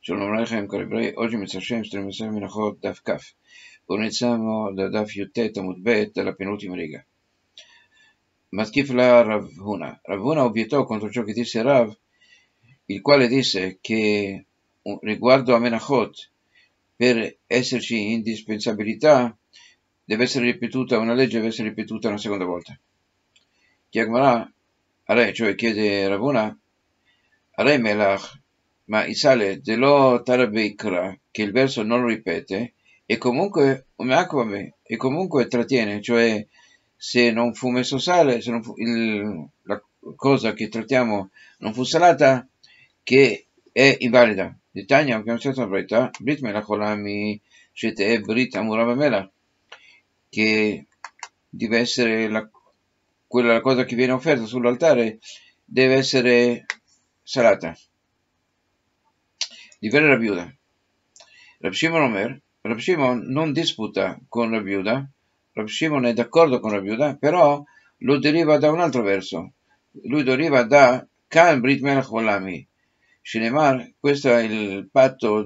Shalom Aleichem, cari ebrei. Oggi Mitzvah Shem, Stremesach Menachot, Daf Kaf. Iniziamo da Daf Yutet Amud Bet, dalla penultima riga. Matkif la Rav Huna. Rav Huna obiettò contro ciò che disse Rav, il quale disse che riguardo a Menachot, per esserci indispensabilità, deve essere ripetuta una legge, deve essere ripetuta una seconda volta. Chiagmarà, cioè chiede Rav Huna, Are Melach, ma il sale dello Tarabeikra, che il verso non lo ripete, e comunque trattiene, cioè se non fu messo sale, se non fu la cosa che trattiamo non fu salata, che è invalida. Detaglia, abbiamo detto la verità, Brit Melach Olami Shete Brit Amurav Melach, che deve essere quella cosa che viene offerta sull'altare, deve essere salata. Divenne Rabbi Yehuda. Rabbi Shimon Omer, Rabbi Shimon non disputa con Rabbi Yehuda, Rabbi Shimon è d'accordo con Rabbi Yehuda, però lo deriva da un altro verso. Lui deriva da Kan Brit Melach Olami. Shinemar, questo è il patto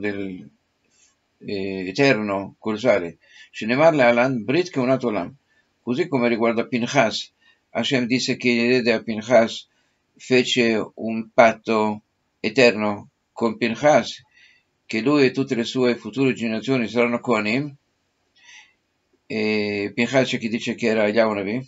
eterno col sale. Shinemar Le'alan Brit Keunat Olam. Così come riguarda Pinchas, Hashem disse che gli diede a Pinchas, fece un patto eterno con Pinchas, che lui e tutte le sue future generazioni saranno Kohanim, e Pinchas c'è chi dice che era Yahweh,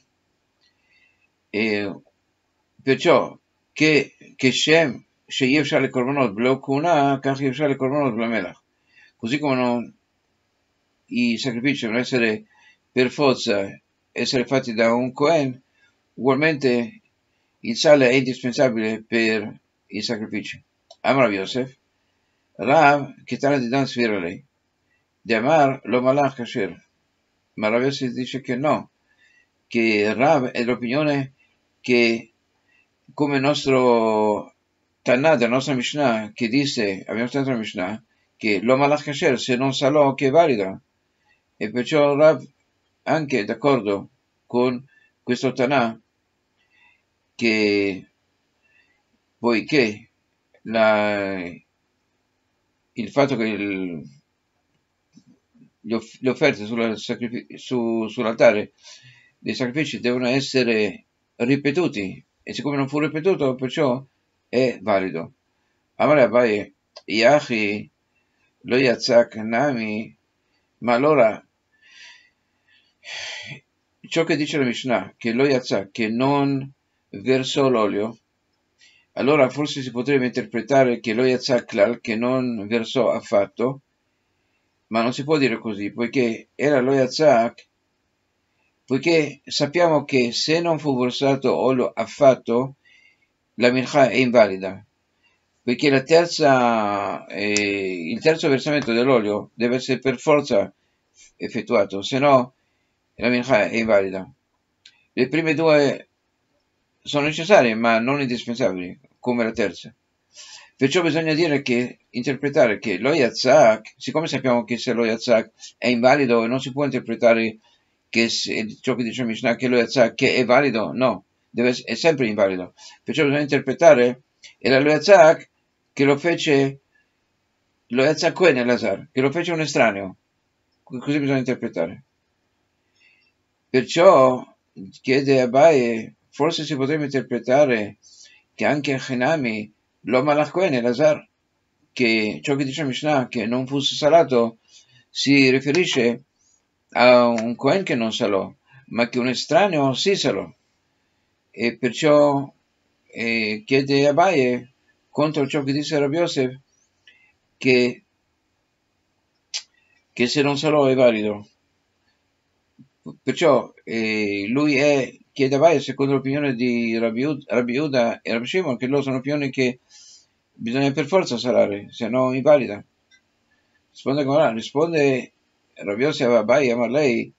e perciò che Shem, שאי אפשר לקורבנות בלא כהונה, כך אי אפשר לקורבנות בלא מלח. Così come i sacrifici devono essere per forza essere fatti da un Cohen, ugualmente il sale è indispensabile per i sacrifici. Amar Yosef, Rav, che tale di Dan Svirale, di Amar lo malach kasher. Ma Rav Yosef dice che no, che Rav è l'opinione che, come il nostro Tanà della nostra Mishnah, che disse, abbiamo studiato la Mishnah, che lo malach kasher, se non salò, che è valida. E perciò Rav anche è d'accordo con questo Tanà, che poiché il fatto che le offerte sull'altare dei sacrifici devono essere ripetuti, e siccome non fu ripetuto, perciò è valido. Amare Abaye, Yachi, lo Yatzak Nami, ma allora ciò che dice la Mishnah, che lo Yatzak, che non versò l'olio, allora forse si potrebbe interpretare che lo Yatzak Klal, che non versò affatto, ma non si può dire così, poiché era lo Yatzak, poiché sappiamo che se non fu versato olio affatto, la mincha è invalida, poiché il terzo versamento dell'olio deve essere per forza effettuato, se no la mincha è invalida. Le prime due sono necessarie, ma non indispensabili, come la terza. Perciò bisogna interpretare che lo Yatzak, siccome sappiamo che se lo Yatzak è invalido e non si può interpretare che ciò che dice Mishnah che lo Yatzak che è valido, no, è sempre invalido. Perciò bisogna interpretare era lo Yatzak che lo fece lo Yatzak Cohen Elazar, che lo fece un estraneo. Così bisogna interpretare. Perciò chiede Abaye, forse si potrebbe interpretare che anche Hanami lo malach Cohen Elazar, che ciò che dice Mishnah che non fosse salato si riferisce a un Cohen che non salò, ma che un estraneo sì salò, e perciò chiede Abaye contro ciò che disse Rabbi Yosef che se non salò è valido. Perciò lui chiede Abaye secondo l'opinione di Rabbi Yehuda e Rabbi Shimon, che loro sono opinioni che bisogna per forza salare, se no invalida. Risponde Rabbi Yosef Abaye, ma lei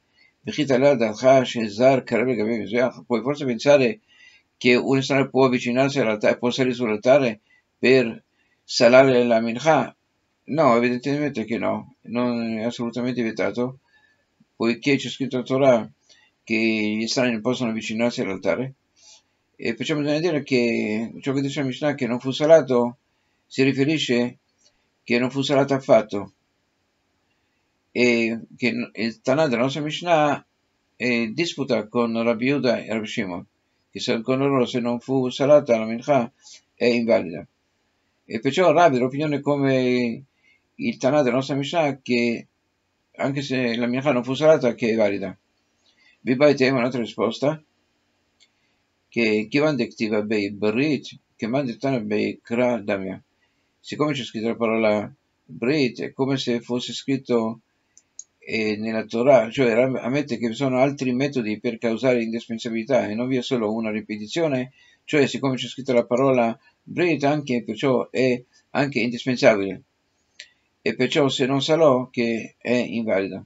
puoi forse pensare che un estraneo può avvicinarsi all'altare, può salire sull'altare per salare la mincha? No, evidentemente che no, non è assolutamente vietato, poiché c'è scritto in Torah che gli estranei non possono avvicinarsi all'altare, e perciò bisogna dire che ciò che dice la Mishnah che non fu salato si riferisce che non fu salata affatto, e che il Tanà della nostra Mishnah disputa con Rabbi Yehuda e Rabbi Shimon, che secondo loro se non fu salata la mincha è invalida. E perciò Rabbi l'opinione come il Tanà della nostra Mishnah che anche se la mincha non fu salata che è valida. Bibaite un'altra risposta che Kivan Dektiva Bei Brit, che Mandetana Bei Kra Damia. Siccome c'è scritto la parola Brit, è come se fosse scritto nella Torah, cioè ammette che vi sono altri metodi per causare indispensabilità e non vi è solo una ripetizione, cioè siccome c'è scritto la parola Brit, anche perciò è anche indispensabile, e perciò se non salò che è invalida.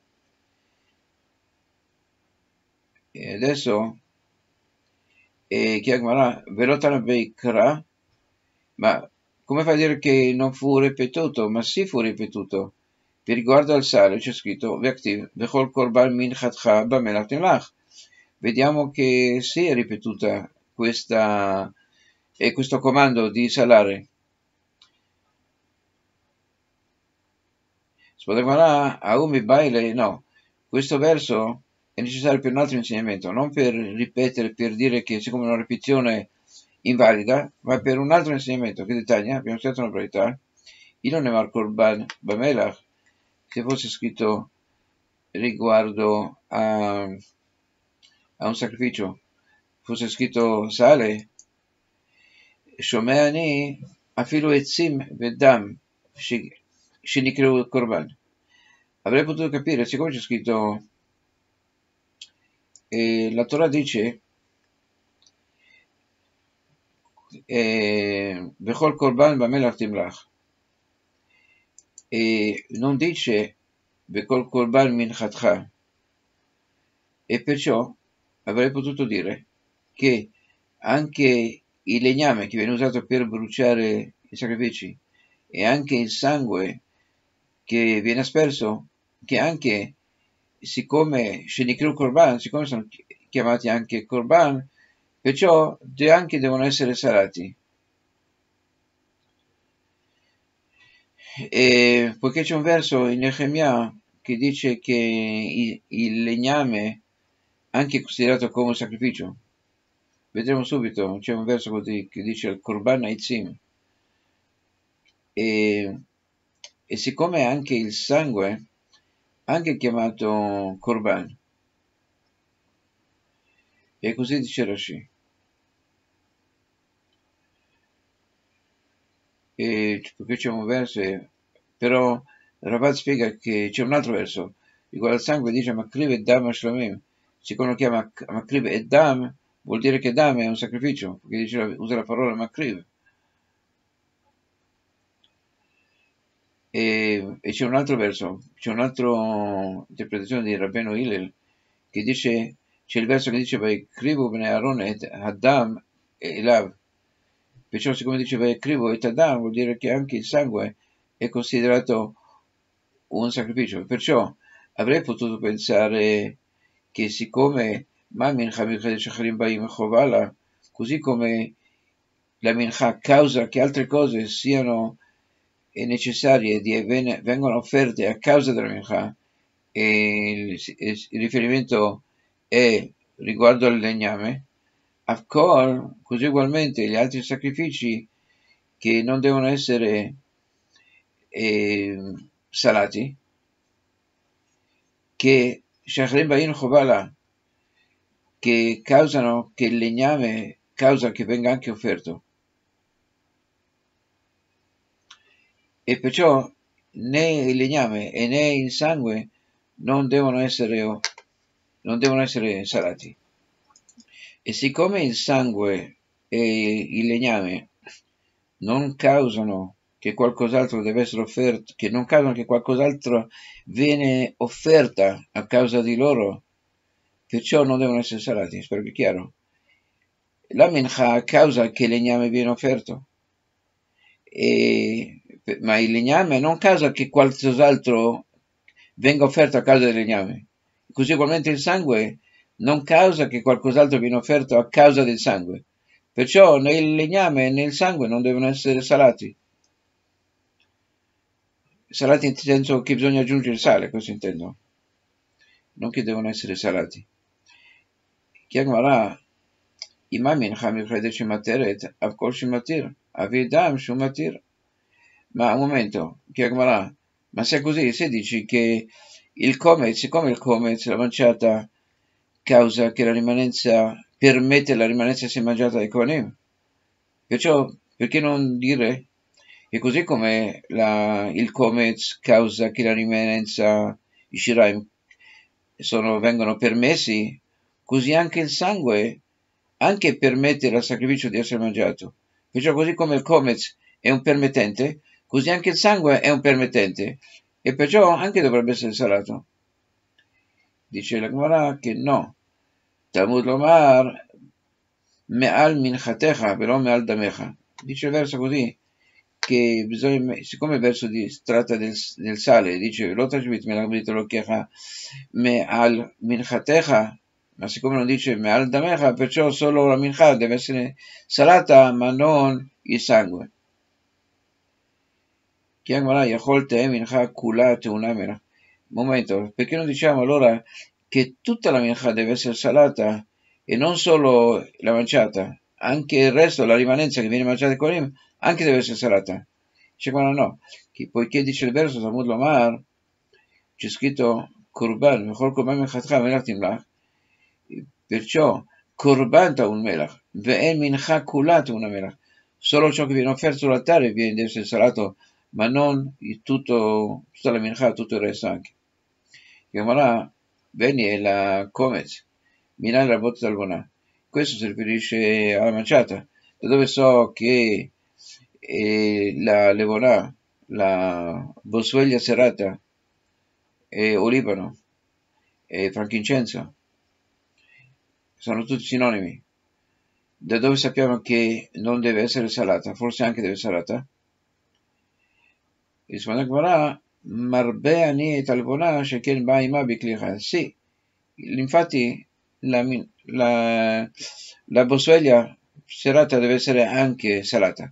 E adesso Chiagmarà Velotana Beikra, ma come fa a dire che non fu ripetuto? Ma sì fu ripetuto. Per riguardo al sale c'è scritto Vektiv Bechol Korban Minchatcha Bamelach Temlach. Vediamo che si è ripetuta questo comando di salare. Spodagmarà Aumi Baile, no. Questo verso è necessario per un altro insegnamento, non per ripetere, per dire che siccome è una ripetizione invalida, ma per un altro insegnamento che dettaglia, abbiamo studiato una probabilità, il non è Marco Bamelach, se fosse scritto riguardo a un sacrificio, fosse scritto sale, Shomeani Afilu Etzim Vedam Shinikru Korban. Avrei potuto capire, siccome c'è scritto, la Torah dice Bechol Korban Bamelach Timlach, e non dice Bechol Korban Minchatcha, e perciò avrei potuto dire che anche il legname che viene usato per bruciare i sacrifici e anche il sangue che viene asperso, che anche siccome Shenikru Korban, siccome sono chiamati anche Korban, perciò anche devono essere salati. E poiché c'è un verso in Nehemia che dice che il legname anche è considerato come un sacrificio, vedremo subito, c'è un verso così che dice il Korban Aitzim, e siccome anche il sangue anche chiamato Korban, e così dice Rashi. E perché c'è un verso, però Rabat spiega che c'è un altro verso riguardo al sangue, dice Makriv e Dam Ashlamim, siccome lo chiama Makriv e Dam vuol dire che Dam è un sacrificio, perché dice, usa la parola Makriv. E c'è un altro verso, c'è un'altra interpretazione di Rabbeinu Hillel che dice, c'è il verso che dice Krivu bene Aaron et Adam e Elav, perciò siccome dice Krivu et Adam vuol dire che anche il sangue è considerato un sacrificio, perciò avrei potuto pensare che siccome così come la mincha causa che altre cose siano necessarie vengono offerte a causa della mincha, e il riferimento è riguardo al legname, così ugualmente gli altri sacrifici che non devono essere salati, che Shachrim Bain Chovala, che causano che il legname causa che venga anche offerto. E perciò né il legname e né il sangue non devono essere salati. E siccome il sangue e il legname non causano che qualcos'altro deve essere offerto, che non causano che qualcos'altro viene offerta a causa di loro, perciò non devono essere salati, spero che è chiaro. La mincha causa che il legname viene offerto, ma il legname non causa che qualcos'altro venga offerto a causa del legname. Così ugualmente il sangue non causa che qualcos'altro viene offerto a causa del sangue. Perciò né il legname né il sangue non devono essere salati. salati in senso che bisogna aggiungere il sale, questo intendo, non che devono essere salati. Chiagmarà imamin Hamilchede Shimateret, Avkol Shimatir, Avidam Shumatir. Ma un momento, Chiagmarà, ma se è così, se dici che il Comez, siccome il Comez, la manciata, causa che la rimanenza, permette la rimanenza sia mangiata dai Kohanim, perciò perché non dire che così come il Comez causa che la rimanenza, i Shiraim, vengono permessi, così anche il sangue anche permette al sacrificio di essere mangiato. Perciò così come il Comez è un permettente, così anche il sangue è un permettente, e perciò anche dovrebbe essere salato. Dice la Gemara che no. Talmud Lomar me'al minchatecha velo me'al damecha. Dice il verso così, che bisogna, siccome il verso tratta del sale, dice lo tashbit melachbrit lokecha me'al minchatecha, ma siccome non dice me'al damecha, perciò solo la mincha deve essere salata, ma non il sangue. Momento, perché non diciamo allora che tutta la mincha deve essere salata e non solo la manciata, anche il resto, la rimanenza che viene mangiata con him, anche deve essere salata. Dice ma no, che poiché dice il verso Talmud Lomar, c'è scritto Kurban, mejor Kurban mechatcha melach timlach, perciò Kurban ta'un melach, ve'en mincha kula ta'un melach, solo ciò che viene offerto sull'altare deve essere salato, ma non tutta la mincha, tutto il resto anche. Gemara Beni e la Comez, Milan la botta d'Albona. Questo si riferisce alla manciata, da dove so che la Levona, la bossueglia serrata, e olivano, e frankincenso, sono tutti sinonimi. Da dove sappiamo che non deve essere salata, forse anche deve essere salata? Risponde Gemara, Marbe ani et albona sheken ba'ima biklicha. Sì, infatti la bossueglia serrata deve essere anche salata.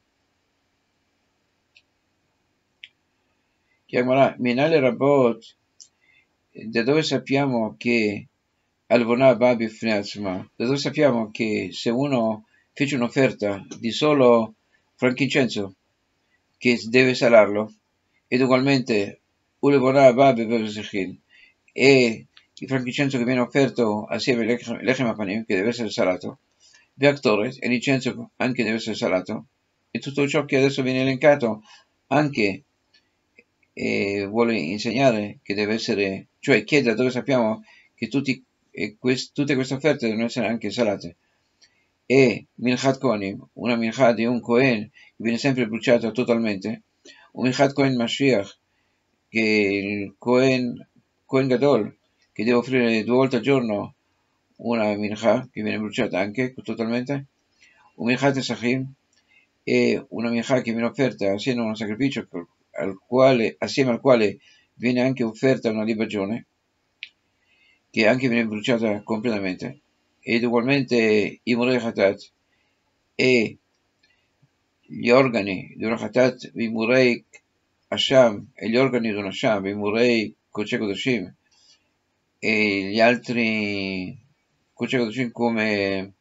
Chiamerà Minale Rabot, da dove sappiamo che Albona Babi Fneazma, da dove sappiamo che se uno fece un'offerta di solo frankincenso, che deve salarlo, ed ugualmente Ulebona Babi Bebesechin, e il frankincenso che viene offerto assieme all'Echem Apanim, che deve essere salato, Beactores, e l'incenso anche deve essere salato, e tutto ciò che adesso viene elencato anche vuole insegnare che deve essere, cioè chiede da dove sappiamo che tutte queste offerte devono essere anche salate. E Milchat Kohanim, una Milchat di un Kohen che viene sempre bruciata totalmente, un Milchat Kohen Mashiach, che il Kohen Gadol, che deve offrire 2 volte al giorno una Milchat che viene bruciata anche totalmente, un Milchat Esachim, e una Milchat che viene offerta assieme a un sacrificio assieme al quale viene anche offerta una libagione, che anche viene bruciata completamente, ed ugualmente i Murei Hatat e gli organi di una Hatat, i Murei Asham e gli organi di un Asham, i Murei Kodesh Kodashim e gli altri Kodesh Kodashim come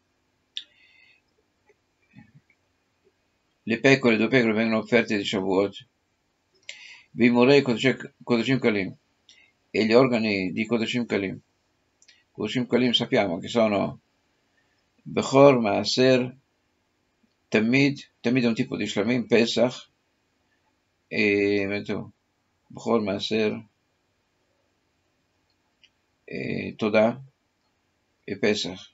le 2 pecore vengono offerte di Shavuot, i Murei Kodashim Kalim e gli organi di Kodashim Kalim. Kodashim Kalim sappiamo che sono Bechor, Maaser, Tamid è un tipo di Shlamim, Pesach, e Bechor, Maaser, Todah e Pesach.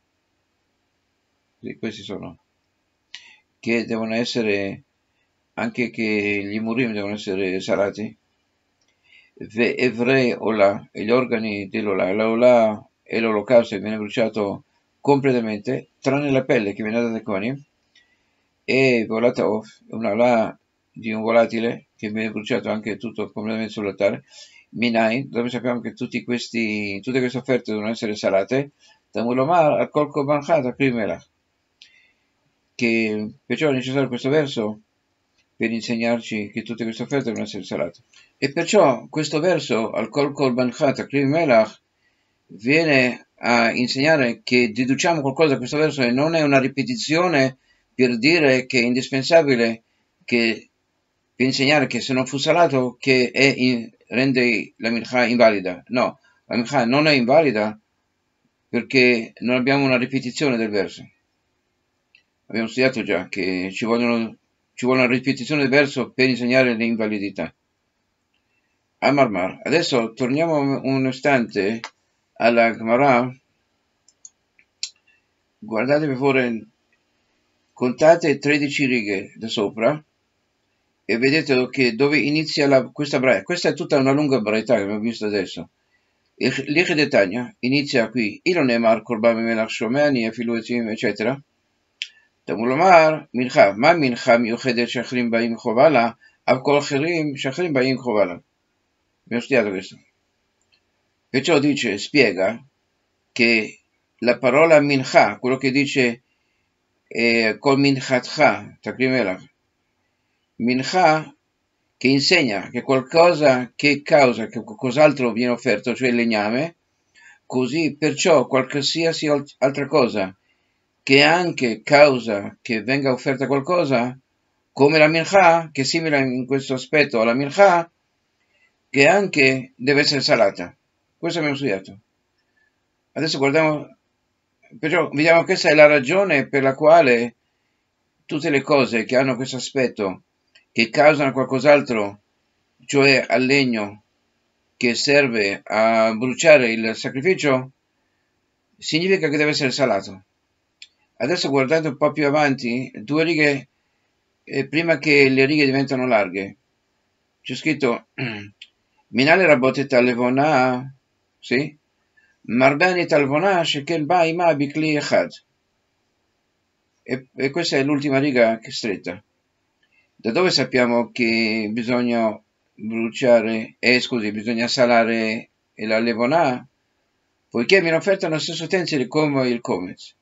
Questi sono, che devono essere, anche che gli Murim devono essere salati. Ve Evrei Olah, e gli organi dell'Olah, l'Olah è l'olocausto che viene bruciato completamente, tranne la pelle che viene data ai Kohanim, e volata off, una Olah di un volatile che viene bruciato anche tutto completamente sull'altare, Minai, dove sappiamo che tutte queste offerte devono essere salate, Talmud Lomar al Kol Korban Chad Akriv Melach, che perciò è necessario questo verso per insegnarci che tutte queste offerte devono essere salate. E perciò questo verso, al Kol Korban Takriv Melach, viene a insegnare che deduciamo qualcosa da questo verso e non è una ripetizione per dire che è indispensabile che, per insegnare che se non fu salato che rende la mincha invalida. No, la mincha non è invalida perché non abbiamo una ripetizione del verso. Abbiamo studiato già che ci vuole una ripetizione del verso per insegnare l'invalidità. Amarmar. Adesso torniamo un istante alla Gemara. Guardate per favore, contate 13 righe da sopra e vedete che dove inizia questa braita. Questa è tutta una lunga braita che abbiamo visto adesso. L'Iche de Tanya inizia qui. Ilo Neemar Korban Melach Shomeni Afilu Etzim eccetera. תמול לומר, מנחה, מה מנחה מיוחדת שאחרים באים חובה לה, אף כל אחרים שאחרים באים חובה לה. Abbiamo studiato questo. Perciò dice, spiega, che la parola mincha, quello che dice col minchatcha, takriv melach, mincha che insegna che qualcosa che causa che qualcos'altro viene offerto, cioè il legname, così perciò qualsiasi altra cosa che anche causa che venga offerta qualcosa, come la mincha, che è simile in questo aspetto alla mincha, che anche deve essere salata. Questo abbiamo studiato. Adesso guardiamo, perciò vediamo che questa è la ragione per la quale tutte le cose che hanno questo aspetto, che causano qualcos'altro, cioè al legno che serve a bruciare il sacrificio, significa che deve essere salato. Adesso guardate un po' più avanti, 2 righe, prima che le righe diventano larghe, c'è scritto Minale Raboteta Levona, sì? Marbani Talvona Shekel Baima Bikli Echad. E questa è l'ultima riga che è stretta. Da dove sappiamo che bisogna bruciare, bisogna salare la Levona? Poiché viene offerta nello stesso utensile come il Comez.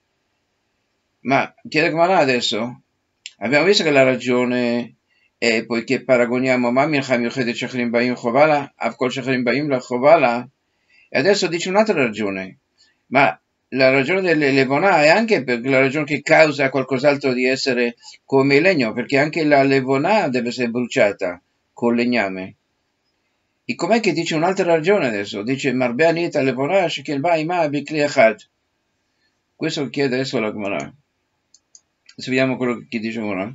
Ma chiede come adesso? Abbiamo visto che la ragione è poiché paragoniamo Mamil Ham Yochedet Shachrim Baim Chovala, Avkol Shachrim Baim la Chovala, e adesso dice un'altra ragione. Ma la ragione dell'Levonà è anche per la ragione che causa qualcos'altro di essere come il legno, perché anche la Levonà deve essere bruciata col legname. E com'è che dice un'altra ragione adesso? Dice Marbeanita Levonà Shekel Baima Bikli Echad. Questo chiede adesso la Gemara. Adesso vediamo quello che dice ora.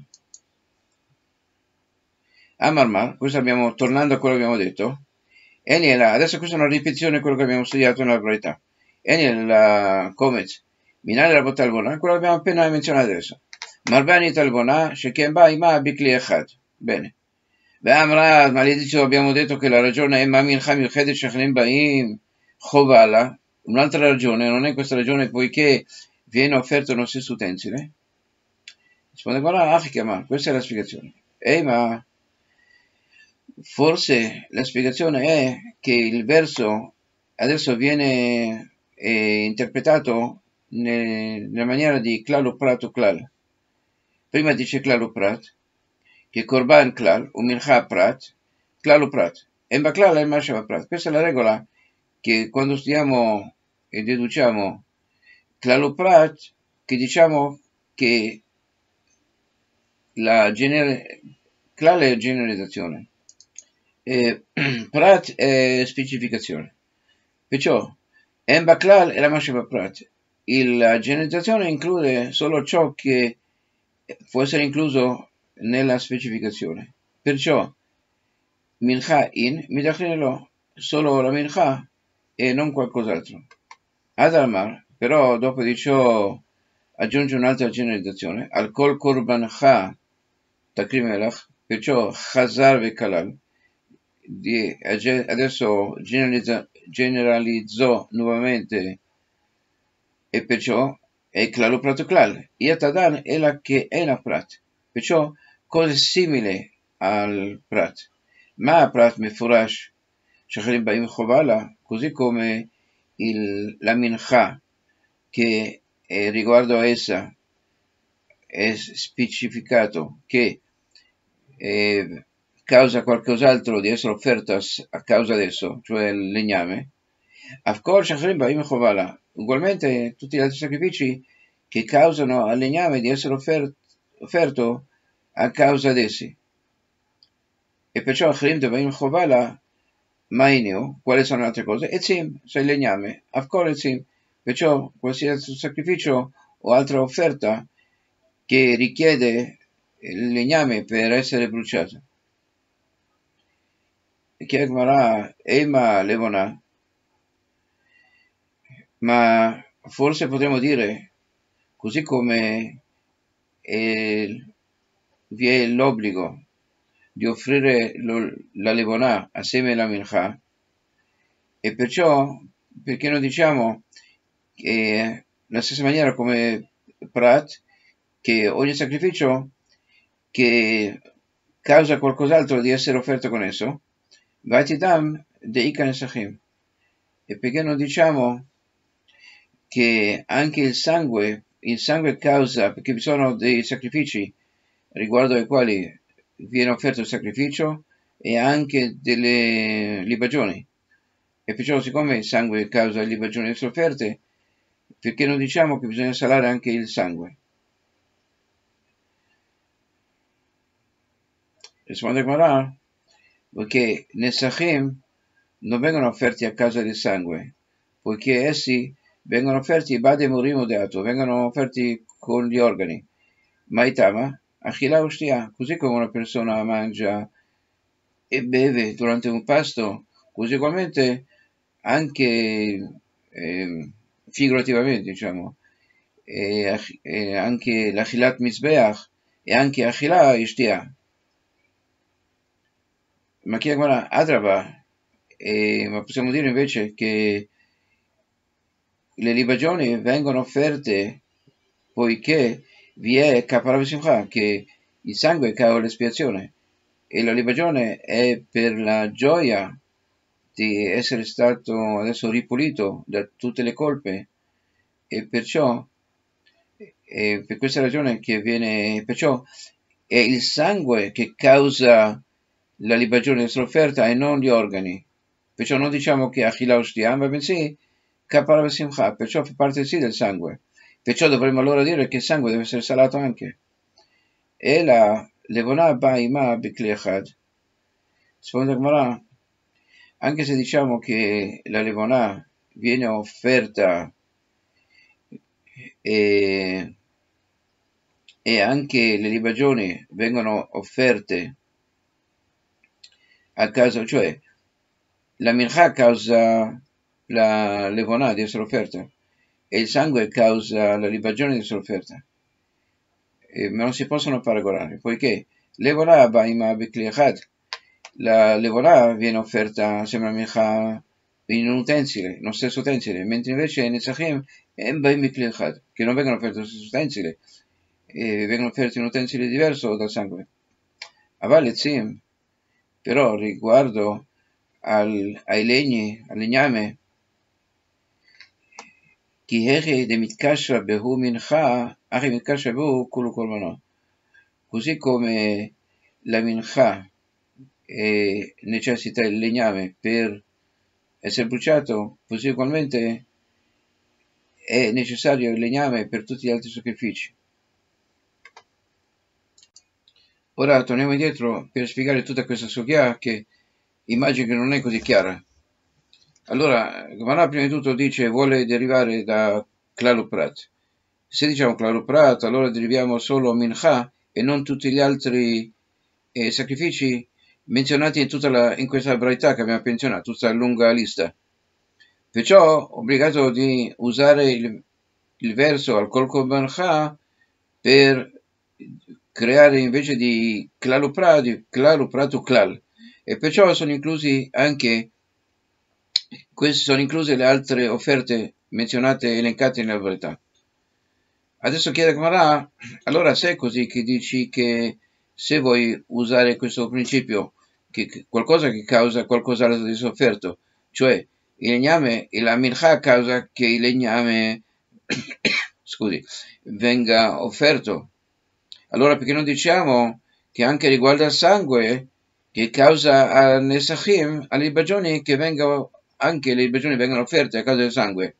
Amarmar, questo tornando a quello che abbiamo detto. Adesso questa è una ripetizione di quello che abbiamo studiato nella verità. Eniel Comez, Minale la Botalbona, quello che abbiamo appena menzionato adesso. Marbani Talbona, Shekem Baima Bikli Echad. Bene. Amra, ma all'inizio abbiamo detto che la ragione è Mamin Ham Yochedet Shachrim Baim Chovala. Un'altra ragione, non è questa ragione poiché viene offerto nello stesso utensile. Risponde qua, questa è la spiegazione. Ma forse la spiegazione è che il verso adesso viene interpretato nella maniera di klal uprat o klal. Prima dice klal uprat, che korban klal, mincha prat, klal uprat. Emba klal e masha prat. Questa è la regola che quando studiamo e deduciamo klal uprat, che diciamo che klal è generalizzazione. Prat è specificazione. Perciò Emba klal e la masha prat. La generalizzazione include solo ciò che può essere incluso nella specificazione. Perciò mincha in midachlelo, solo la mincha e non qualcos'altro. Adamar, però dopo di ciò aggiunge un'altra generalizzazione. Al kol korban takriv melach, perciò chazar ve kalal. Adesso generalizzò nuovamente e perciò è klal prat klal. Yatadan è la che è la prat. Perciò cose simili al prat. Ma prat mefurash shachrim baim chovala, così come la mincha che riguardo a essa è specificato che causa qualcos'altro di essere offerto a causa adesso, cioè il legname, ugualmente tutti gli altri sacrifici che causano al legname di essere offerto a causa di essi. E perciò Achrim Devarim Chovala, Mainio, quali sono le altre cose? Etzim, cioè il legname, Avkol Etzim, perciò qualsiasi sacrificio o altra offerta che richiede il legname per essere bruciato. Chiede Gemara, Ema Levona, ma forse potremmo dire, così come vi è l'obbligo di offrire la levonà assieme alla mincha, e perciò perché non diciamo che nella stessa maniera come Prat, che ogni sacrificio che causa qualcos'altro di essere offerto con esso, Vatidam deika nesachim, e perché non diciamo che anche il sangue causa, perché vi sono dei sacrifici riguardo ai quali viene offerto il sacrificio e anche delle libagioni, e perciò siccome il sangue causa le libagioni essere offerte, perché non diciamo che bisogna salare anche il sangue? Risponde Gemara, perché nesachim non vengono offerti a causa del sangue, poiché essi vengono offerti bade murim deato, vengono offerti con gli organi. Maitama, achila ustia, così come una persona mangia e beve durante un pasto, così ugualmente anche figurativamente, diciamo, anche l'achilat mizbeach e anche achila ishtia. Ma chi è Adraba, ma possiamo dire invece che le libagioni vengono offerte poiché vi è Kapara V'Simcha, che il sangue causa l'espiazione, e la libagione è per la gioia di essere stato adesso ripulito da tutte le colpe, e perciò per questa ragione che viene, perciò è il sangue che causa la libagione essere offerta e non gli organi. Perciò non diciamo che Achila Ushtiam, ma bensì Kapara V'Simcha, perciò fa parte sì del sangue. Perciò dovremmo allora dire che il sangue deve essere salato anche. E la levonà ba'ima bikli echad. Secondo Gemara, anche se diciamo che la levonà viene offerta e anche le libagioni vengono offerte a causa, cioè la mincha causa la levonà di essere offerta e il sangue causa la libagione di essere offerta, ma non si possono paragonare, poiché levonà ba'ima bikli echad, la levonà viene offerta assieme alla mincha in un utensile, nello stesso utensile, mentre invece nei tzachim ba'im bikli echad, che non vengono offerti nello stesso utensile, vengono offerti in un utensile diverso dal sangue. Aval etzim, però riguardo ai legni, al legname, כי הכי דמתקשרה בהו מנחה, אחי מתקשרה בהו כולו קורבנו. Così come la mincha necessita il legname per essere bruciato, così ugualmente è necessario il legname per tutti gli altri sacrifici. Ora torniamo indietro per spiegare tutta questa sugya che immagino che non è così chiara. Allora, Gemara prima di tutto dice vuole derivare da Klaluprat. Se diciamo Klaluprat, allora deriviamo solo Mincha e non tutti gli altri sacrifici menzionati in questa varietà che abbiamo menzionato, tutta la lunga lista. Perciò obbligato di usare il verso al Kol Korbancha per creare invece di Klaluprat o Klal. E perciò sono inclusi anche queste sono incluse le altre offerte menzionate e elencate nella varietà. Adesso chiede Gemara, allora se è così che dici che se vuoi usare questo principio, che qualcosa che causa qualcos'altro di sofferto, cioè il legname e la mincha causa che il legname venga offerto, allora perché non diciamo che anche riguarda il sangue, che causa a Nesachim, alle libagioni, che anche le libagioni vengono offerte a causa del sangue.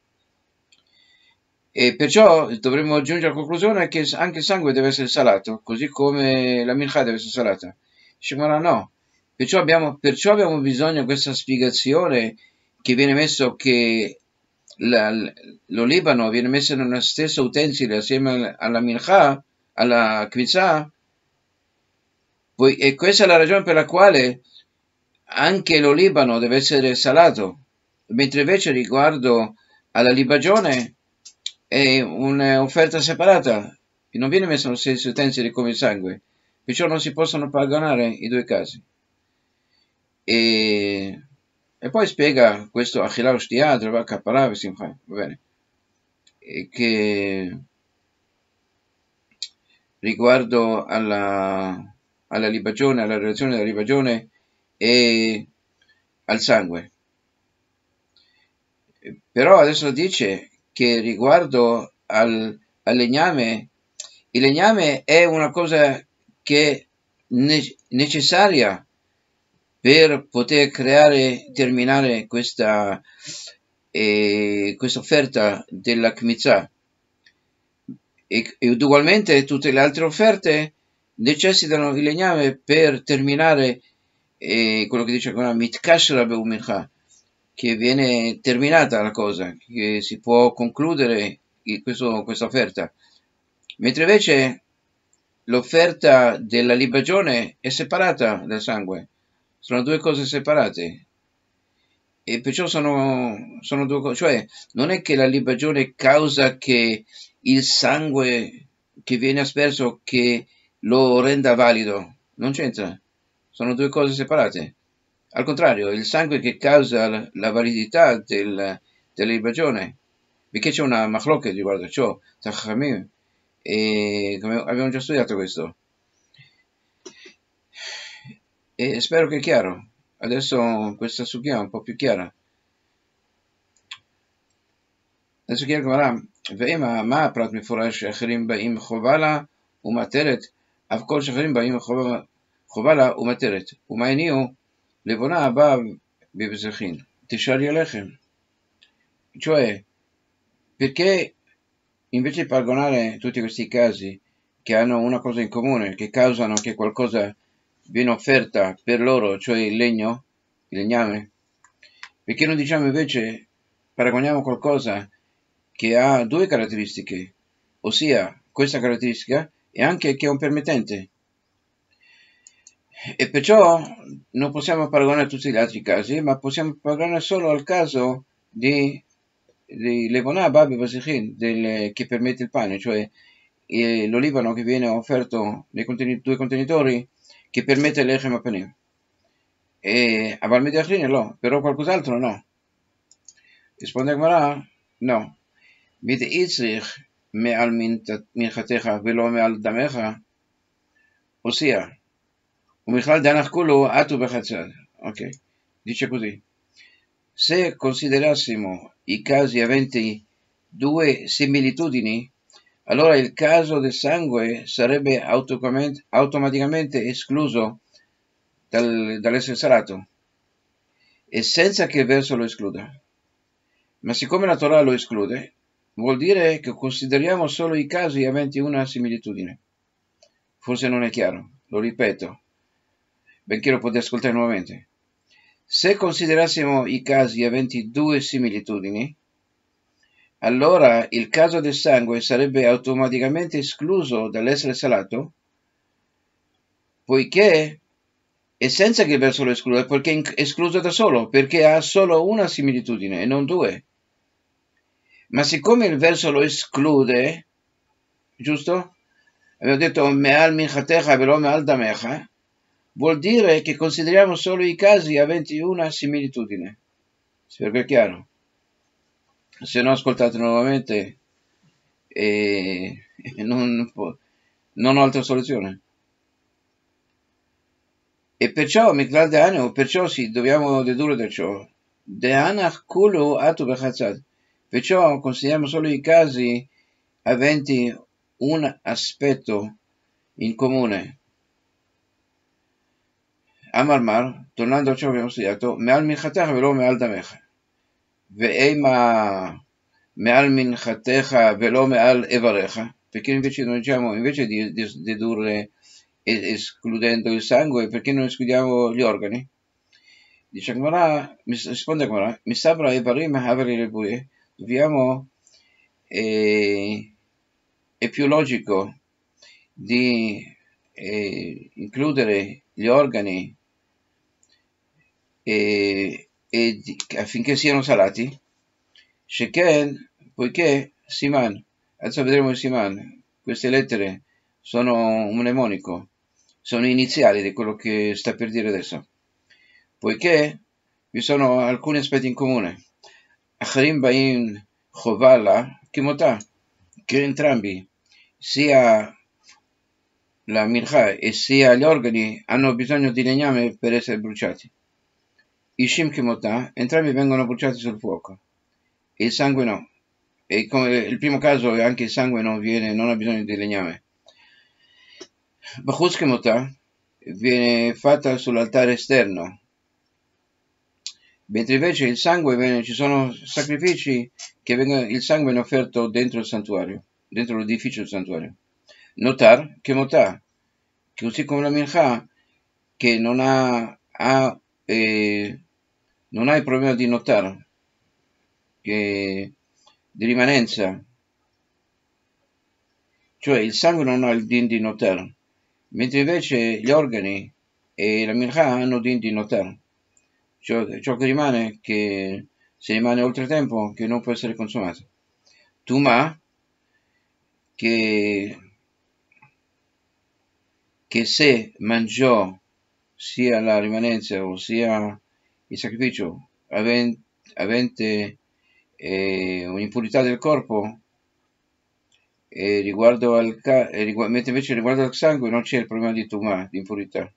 E perciò dovremmo giungere alla conclusione che anche il sangue deve essere salato, così come la mincha deve essere salata. Diciamo no. Perciò abbiamo bisogno di questa spiegazione che viene messo che l'olibano viene messo in uno stesso utensile assieme alla mincha, alla kvitzah, e questa è la ragione per la quale anche l'olibano deve essere salato, mentre invece riguardo alla libagione è un'offerta separata e non viene messo nello stesso utensile come il sangue, perciò non si possono paragonare i due casi. E poi spiega questo Achilah Ushtiah, Kapara, va bene, che riguardo alla libagione, alla relazione della libagione e al sangue. Però adesso dice che riguardo al legname, il legname è una cosa che è necessaria per poter terminare questa offerta della Kmitzah. E ugualmente tutte le altre offerte necessitano il legname per terminare quello che dice Mitkashra Beumincha, che viene terminata la cosa, che si può concludere questa offerta. Mentre invece l'offerta della libagione è separata dal sangue, sono due cose separate. E perciò sono due cose, cioè non è che la libagione causa che il sangue che viene asperso che lo renda valido, non c'entra, sono due cose separate. Al contrario, il sangue che causa la validità della libagione, perché c'è una machloket riguardo ciò, Tachachamim, e come abbiamo già studiato questo. E spero che è chiaro. Adesso questa sugya è un po' più chiara. Adesso chiede Gemara, ואם מה הפרט מפורש שאחרים באים חובה לה ומתרת, אף כל שאחרים באים חובה לה ומתרת, ומה הניעו לבונה הבאה בבזכין, תשארי הלחם. Cioè, perché invece di paragonare tutti questi casi che hanno una cosa in comune, che causano che qualcosa viene offerta per loro, cioè il legno, il legname, perché non diciamo invece, paragoniamo qualcosa che ha due caratteristiche, ossia questa caratteristica e anche che è un permettente. E perciò non possiamo paragonare tutti gli altri casi, ma possiamo paragonare solo al caso di Levonah Babi Basichin, che permette il pane, cioè l'olivano che viene offerto nei due contenitori che permette l'Echem Apanim. E Aval Mediachin no, però qualcos'altro no. Risponde Gemara, no. Itzrich מעל מנחתך ולא מעל דמך, ossia, ובכלל דנך כולו עטו בחצר. Ok, dice così. Se considerassimo i casi aventi due similitudini, allora il caso del sangue sarebbe automaticamente escluso dall'essere salato, e senza che il verso lo escluda. Ma siccome la Torah lo esclude, vuol dire che consideriamo solo i casi aventi una similitudine. Forse non è chiaro, lo ripeto, benché lo potete ascoltare nuovamente. Se considerassimo i casi aventi due similitudini, allora il caso del sangue sarebbe automaticamente escluso dall'essere salato, poiché, e senza che il verso lo escluda, perché è escluso da solo, perché ha solo una similitudine e non due. Ma siccome il verso lo esclude, giusto? Abbiamo detto me'al minchatecha velo me'al damecha, vuol dire che consideriamo solo i casi aventi una similitudine. Spero che è chiaro. Se no ascoltate nuovamente e non ho altra soluzione. E perciò, perciò sì, dobbiamo dedurre da ciò. Deanach kulu atu bechatzad. Perciò consideriamo solo i casi aventi un aspetto in comune. Amarmar, tornando a ciò che abbiamo studiato, Me'al minchatecha velo me'al damecha. Ve'ema me'al minchatecha velo me'al evarecha. Perché invece non diciamo, invece di dedurre escludendo il sangue, perché non escludiamo gli organi? Dice Gemara, risponde Gemara, mi sabra evarim haveri rebuie. Dobbiamo, è più logico di includere gli organi affinché siano salati, Sheken, poiché Siman, adesso vedremo il Siman, queste lettere sono un mnemonico, sono iniziali di quello che sta per dire adesso, poiché vi sono alcuni aspetti in comune. Acharim Baim Chovala Kimotà, che entrambi, sia la mincha e sia gli organi, hanno bisogno di legname per essere bruciati. Ishim Kimotà, entrambi vengono bruciati sul fuoco, e il sangue no. E come il primo caso anche il sangue non ha bisogno di legname. Bachuz Kimotà viene fatta sull'altare esterno, mentre invece il sangue ci sono sacrifici che il sangue viene offerto dentro il santuario, dentro l'edificio del santuario. Notar Kimotà, così come la mincha, che non ha il problema di notar, di rimanenza, cioè il sangue non ha il din di notar, mentre invece gli organi e la mincha hanno din di notar, cioè ciò che rimane, che se rimane oltre tempo, che non può essere consumato. Tuma, che se mangiò sia la rimanenza o sia il sacrificio avente un'impurità del corpo, mentre invece riguardo al sangue non c'è il problema di tumà, di impurità.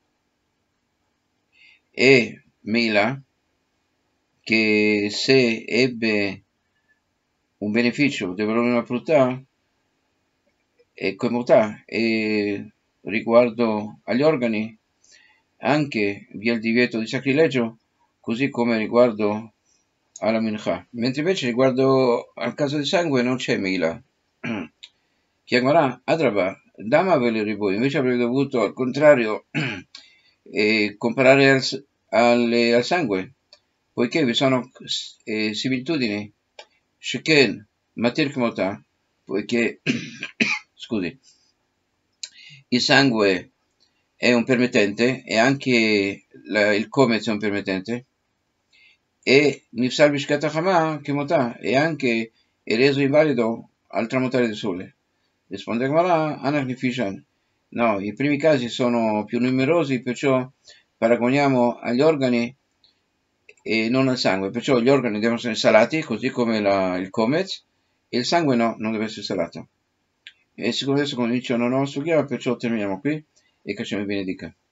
E Mila, che se ebbe un beneficio della purtà e comodità e riguardo agli organi, anche vi è il divieto di sacrilegio, così come riguardo alla mincha. Mentre invece riguardo al caso del sangue non c'è Mila. Chiamerà Adraba, Dama vele riboi, invece avrebbe dovuto al contrario comparare al sangue, poiché vi sono similitudini. Sheken, Matir Kmota, poiché scusi, il sangue è un permettente e anche il Kometz è un permettente, e Nifsal Bishkat Hama Kmota è anche reso invalido al tramontare del sole. Risponde Gemara, Anach. No, i primi casi sono più numerosi, perciò paragoniamo agli organi e non al sangue, perciò gli organi devono essere salati, così come il Kometz, e il sangue no, non deve essere salato. E siccome adesso comincio una nuova sughiera, perciò terminiamo qui e che Hashem vi benedica.